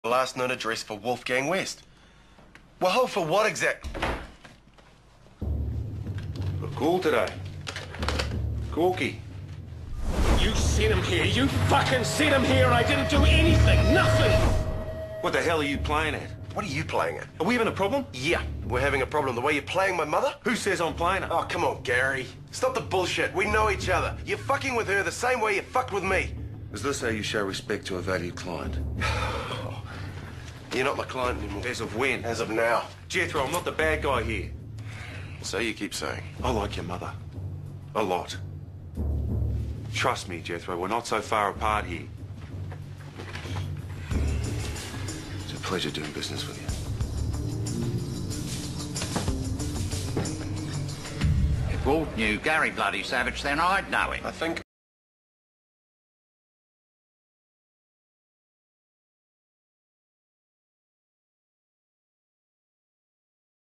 the last known address for Wolfgang West. Well, hold for what exact? A call today. Corky. You sent him here. You fucking sent him here and I didn't do anything. Nothing. What the hell are you playing at? What are you playing at? Are we having a problem? Yeah, we're having a problem. The way you're playing my mother? Who says I'm playing it? Oh, come on, Gary. Stop the bullshit. We know each other. You're fucking with her the same way you fucked with me. Is this how you show respect to a valued client? You're not my client anymore. As of when? As of now. Jethro, I'm not the bad guy here. So you keep saying. I like your mother. A lot. Trust me, Jethro, we're not so far apart here. It's a pleasure doing business with you. If Walt knew Gary bloody Savage, then I'd know him. I think